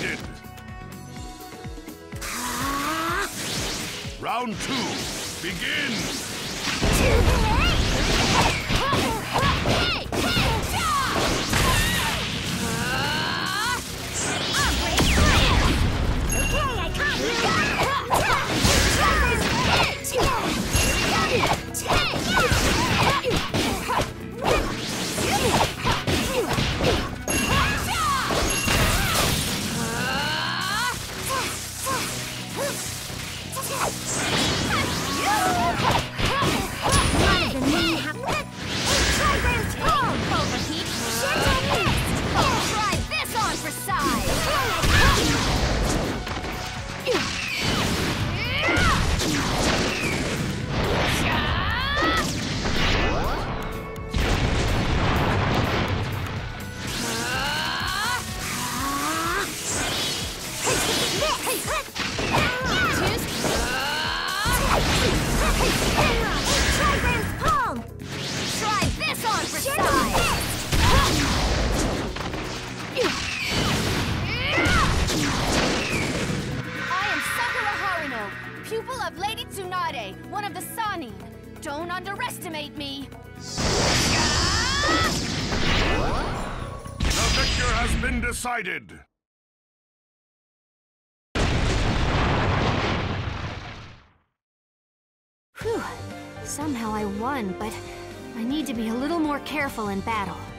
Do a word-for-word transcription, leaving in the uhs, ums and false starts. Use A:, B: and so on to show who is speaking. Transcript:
A: decided. Round two, begin!
B: Pupil of Lady Tsunade, one of the Sannin. Don't underestimate me.
A: The victor has been decided.
B: Whew. Somehow I won, but I need to be a little more careful in battle.